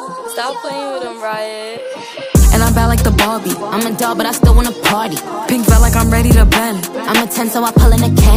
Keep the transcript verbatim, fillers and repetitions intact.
Stop playing with him, Riot. And I'm bad like the Barbie. I'm a doll, but I still wanna party. Pink felt like I'm ready to bend. I'm a ten, so I pull in a can.